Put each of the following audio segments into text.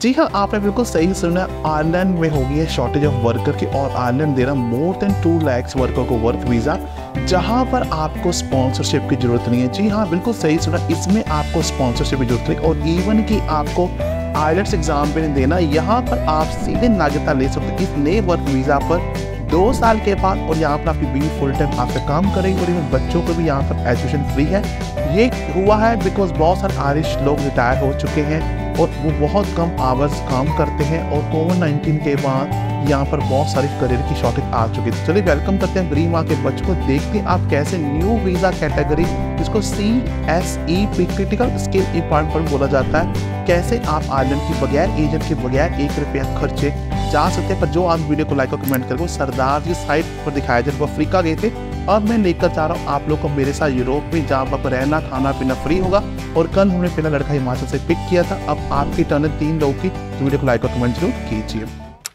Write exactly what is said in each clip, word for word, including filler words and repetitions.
जी हाँ, आपने बिल्कुल सही सुना। आयरलैंड में हो गई है शॉर्टेज ऑफ वर्कर की और आयरलैंड दे रहा more than two lakhs worker को वर्क वीज़ा, जहाँ पर आपको स्पॉन्सरशिप की ज़रूरत नहीं है। जी हाँ, बिल्कुल सही सुना, इसमें आपको स्पॉन्सरशिप की ज़रूरत नहीं और इवन कि आपको आइलेट्स एग्ज़ाम भी नहीं देना। यहाँ पर आप सीधे नागरिकता ले सकते हैं इस नए वर्क वीज़ा पर दो साल के बाद, और यहाँ पर आपकी बीवी फुल टाइम आपका काम करेंगे और इवन बच्चों को भी यहाँ पर एजुकेशन फ्री है। ये हुआ है बिकॉज बहुत सारे आयरिश लोग रिटायर हो चुके हैं और वो बहुत कम आवर्स काम करते हैं और कोविड नाइन्टीन के बाद यहाँ पर बहुत सारी करियर की शॉर्टेज आ चुकी है। चलिए वेलकम करते हैं ग्रीन माँ के बच्चों को, देखते हैं आप कैसे न्यू वीज़ा कैटेगरी जिसको C S E P critical skill important बोला जाता है, कैसे आप आयरलैंड की बगैर एजेंट के बगैर एक रुपया खर्चे जा सकते हैं। पर जो आप वीडियो को लाइक और कमेंट करें वो सरदार जी साइट पर दिखाया जब वो अफ्रीका गए थे। अब मैं लेकर जा रहा हूँ आप लोग को मेरे साथ यूरोप में, जहाँ पर रहना खाना पीना फ्री होगा। और कल हमने पहला लड़का हिमाचल से पिक किया था, अब आपकी टर्न है तीन लोगों की, तो वीडियो को लाइक और कमेंट जरूर कीजिए।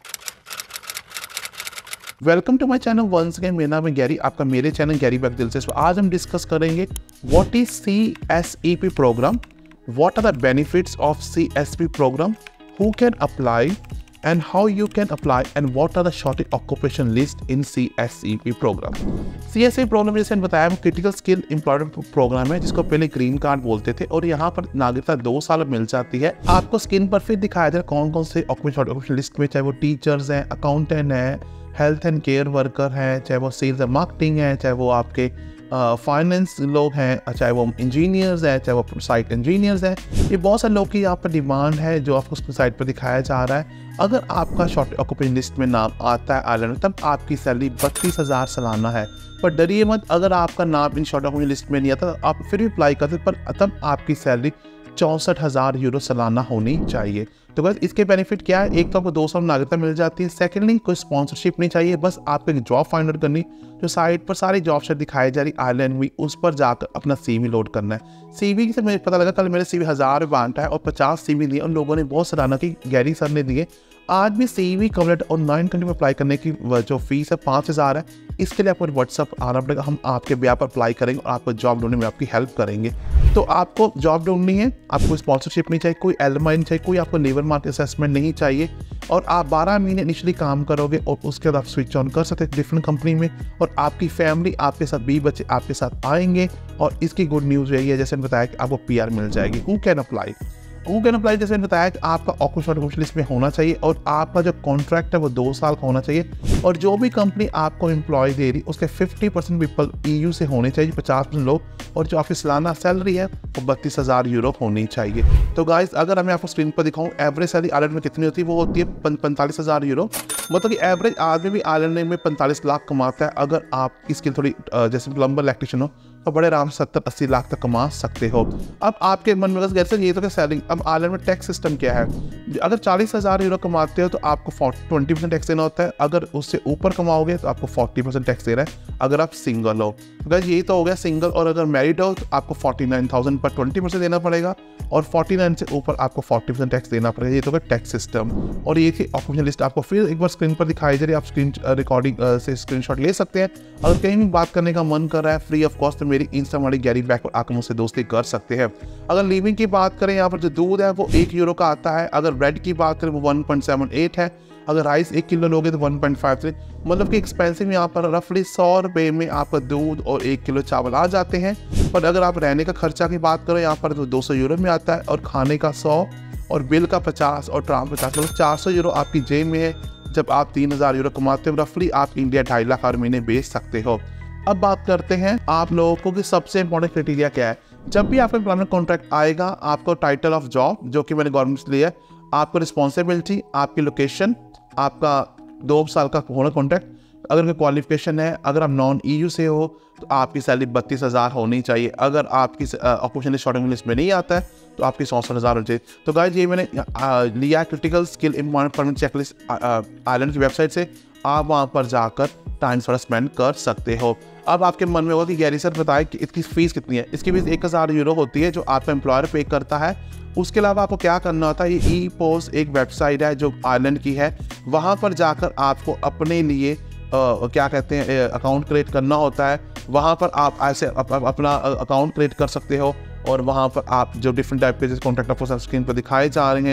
Welcome to my channel once again, मेरा नाम है गैरी, आपका मेरे चैनल गैरी बैक दिल से। so, आज हम डिस्कस करेंगे what is C S E P program, what are the benefits of C S P program, who can apply and how you can apply and what are the shortage occupation list in C S E P program। C S E P program जैसे बताया critical skill employment programme है जिसको पहले green card बोलते थे और यहाँ पर नागरिकता दो साल मिल जाती है। आपको स्क्रीन पर फिर दिखाया जाए कौन कौन से ऑक्यूपेशन लिस्ट में, चाहे वो टीचर्स हैं, अकाउंटेंट हैं, हेल्थ एंड केयर वर्कर हैं, चाहे वो सेल्स एंड मार्केटिंग है, चाहे वो आपके फाइनेंस uh, लोग हैं, चाहे वो इंजीनियर्स हैं, चाहे वो साइट इंजीनियर्स हैं। ये बहुत सारे लोग की यहाँ पर डिमांड है जो आपको उसकी साइट पर दिखाया जा रहा है। अगर आपका शॉर्ट ऑक्यूपेशन लिस्ट में नाम आता है आयरलैंड में, तब आपकी सैलरी बत्तीस हज़ार सालाना है। पर डरिए मत, अगर आपका नाम इन शॉर्ट ऑक्यूपेशन लिस्ट में नहीं आता तो आप फिर भी अप्लाई करते, पर तब आपकी सैलरी चौंसठ हज़ार यूरो सालाना होनी चाहिए। तो बस इसके बेनिफिट क्या है, एक तो आपको दो साल नागरिकता मिल जाती है, सेकेंडली कोई स्पॉन्सरशिप नहीं चाहिए, बस आपको एक जॉब फाइंड आउट करनी, जो साइट पर सारी जॉब से दिखाई जा रही आयरलैंड में, उस पर जाकर अपना सीवी लोड करना है। सीवी से मुझे पता लगा, कल मेरे सीवी हज़ार बांटा है और पचास सीवी दिए, उन लोगों ने बहुत सराहना की, गैरी सर ने दिए। आज भी सीवी कवरेट और नाइन कंट्री में अप्लाई करने की जो फीस है पाँच हज़ार है। इसके लिए आपको व्हाट्सअप आना पड़ेगा, हम आपके ब्याह पर अप्लाई करेंगे और आपको जॉब ढूंढने में आपकी हेल्प करेंगे। तो आपको जॉब ढूंढनी है, आपको स्पॉन्सरशिप नहीं चाहिए, कोई एल एम आई नहीं चाहिए, कोई आपको लेबर मार्केट असेसमेंट नहीं चाहिए, और आप बारह महीने इनिशियली काम करोगे और उसके बाद आप स्विच ऑन कर सकते हैं डिफरेंट कंपनी में, और आपकी फैमिली आपके साथ बीस बच्चे आपके साथ आएंगे। और इसकी गुड न्यूज़ यही है, जैसे बताया कि आपको पी आर मिल जाएगी। Who can apply who can apply जैसे बताया कि आपका ऑक्यूपेशन लिस्ट में होना चाहिए और आपका जो कॉन्ट्रैक्ट है वो दो साल का होना चाहिए, और जो भी कंपनी आपको एम्प्लॉय दे रही उसके पचास परसेंट पीपल ईयू से होने चाहिए, पचास परसेंट लोग, और जो आपकी सालाना सैलरी है वो बत्तीस हज़ार यूरो होनी चाहिए। तो गाइस, अगर मैं आपको स्क्रीन पर दिखाऊं एवरेज सैलरी आयरलैंड में कितनी होती है, वो होती है पैंतालीस हज़ार यूरो। मतलब कि एवरेज आदमी भी आयरलैंड में पैंतालीस लाख कमाता है। अगर आप इसकी थोड़ी जैसे प्लम्बर इलेक्ट्रिशियन हो तो बड़े आराम से सत्तर अस्सी लाख तक कमा सकते हो। अब आपके मन में गैर से ये तो क्या सैलरी, अब आयरलैंड में टैक्स सिस्टम क्या है, अगर चालीस हज़ार यूरो कमाते हो तो आपको ट्वेंटी परसेंट टैक्स देना होता है, अगर उससे ऊपर कमाओगे तो आपको फोर्टी परसेंट टैक्स देना है अगर आप सिंगल हो। तो गाइस यही तो हो गया सिंगल, और अगर मैरिड हो तो आपको फोर्टी नाइन थाउजेंड पर ट्वेंटी परसेंट देना पड़ेगा, और फोर्टी नाइन से ऊपर आपको फोर्टी परसेंट टैक्स देना पड़ेगा। ये तो होगा टैक्स सिस्टम। और ये थी ऑक्यूपेशन लिस्ट, आपको फिर एक बार स्क्रीन पर दिखाई जा रही है, आप स्क्रीन रिकॉर्डिंग से स्क्रीनशॉट ले सकते हैं। अगर कहीं भी बात करने का मन कर रहा है फ्री ऑफ कॉस्ट, तो मेरी इंस्टा हमारी गैरी बैक पर आकर मुझसे दोस्ती कर सकते हैं। अगर लिविंग की बात करें, यहाँ पर जो दूध है वो एक यूरो का आता है, अगर ब्रेड की बात करें वो वन पॉइंट सेवन एट है, अगर राइस एक किलो लोगे तो वन पॉइंट फाइव थ्री, मतलब कि एक्सपेंसिव यहाँ पर रफली सौ रुपये में आपका दूध और एक किलो चावल आ जाते हैं। पर अगर आप रहने का खर्चा की बात करो, यहाँ पर तो दो सौ यूरो में आता है, और खाने का सौ, और बिल का पचास, और ट्राम पचास, मतलब चार सौ यूरो आपकी जेब में है। जब आप तीन हज़ार यूरो कमाते हो, रफली आप इंडिया ढाई लाख हर महीने बेच सकते हो। अब बात करते हैं आप लोगों को कि सबसे इंपॉर्टेंट क्राइटेरिया क्या है। जब भी आपका एम्प्लॉयमेंट कॉन्ट्रैक्ट आएगा, आपको टाइटल ऑफ जॉब जो कि मैंने गवर्नमेंट से लिया है, आपको रिस्पॉन्सिबिलिटी, आपकी लोकेशन, आपका दो साल का होना कॉन्ट्रैक्ट, अगर कोई क्वालिफिकेशन है, अगर आप नॉन ईयू से हो तो आपकी सैलरी बत्तीस हज़ार होनी चाहिए, अगर आपकी ऑक्यूपेशन लिस्ट शॉर्टेज लिस्ट में नहीं आता है तो आपकी चौंसठ हज़ार होनी चाहिए। तो गाइस ये मैंने आ, लिया critical skill employment permit checklist Ireland की वेबसाइट से, आप वहाँ पर जाकर टाइम थोड़ा स्पेंड कर सकते हो। अब आपके मन में होगा कि गैरी सर बताए कि इसकी फीस कितनी है। इसकी फीस एक हज़ार यूरो होती है जो आपका एम्प्लॉयर पे करता है। उसके अलावा आपको क्या करना होता है, ये ई पोस्ट एक वेबसाइट है जो आयरलैंड की है, वहाँ पर जाकर आपको अपने लिए आ, क्या कहते हैं अकाउंट क्रिएट करना होता है। वहाँ पर आप ऐसे अप, अप, अपना अकाउंट क्रिएट कर सकते हो और वहाँ पर आप जो डिफरेंट टाइप के जैसे कॉन्ट्रैक्ट ऑफर्स स्क्रीन पर दिखाए जा रहे हैं,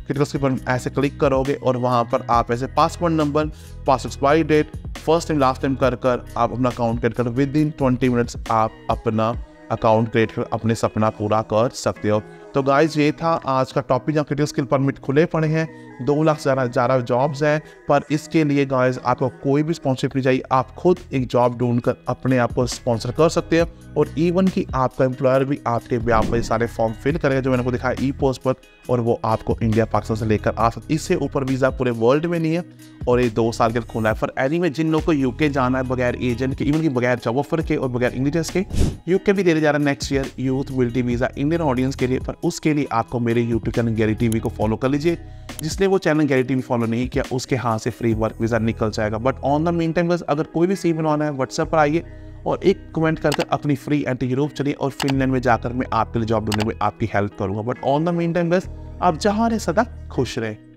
क्रिटिकल स्किल पर ऐसे क्लिक करोगे और वहाँ पर आप ऐसे password number, password expiry date, first time last time कर कर आप अपना अकाउंट क्रिएट कर विद इन ट्वेंटी मिनट्स आप अपना अकाउंट क्रिएट कर अपने सपना पूरा कर सकते हो। तो गाइज ये था आज का टॉपिक जहाँ क्रिटिकल स्किल परमिट खुले पड़े हैं, दो लाख ज़्यादा ज़्यादा जॉब्स हैं, पर इसके लिए गाइज आपको कोई भी स्पॉन्सरशिप नहीं चाहिए। आप खुद एक जॉब ढूंढकर अपने आप को स्पॉन्सर कर सकते हो और इवन कि आपका एम्प्लॉयर भी आपके ब्याह पर सारे फॉर्म फिल करेगा जो मैंने को दिखाया ई पोस्ट पर, और वो आपको इंडिया पाकिस्तान से लेकर आ सकते। इससे ऊपर वीज़ा पूरे वर्ल्ड में नहीं है और ये दो साल के खुला है। फॉर एनीवे जिन लोगों को यूके जाना है बगैर एजेंट के, इवन कि बगैर जॉब ऑफर के और बगैर इंग्लिश के, यूके भी देने जा रहा है next year youth mobility visa Indian audience के लिए। पर उसके लिए आपको मेरे यूट्यूब चैनल गैरी टीवी को फॉलो कर लीजिए। जिसने वो चैनल गैरी टीवी फॉलो नहीं किया उसके हाथ से फ्री वर्क वीज़ा निकल जाएगा। But on the mean time बस अगर कोई भी सी बनवाना है व्हाट्सएप पर आइए और एक कमेंट करके अपनी फ्री एंटी यूरोप चलिए और फिनलैंड में जाकर मैं आपके लिए जॉब ढूंढने में आपकी हेल्प करूंगा। But on the mean time बस आप जहाँ रहे सदा खुश रहे।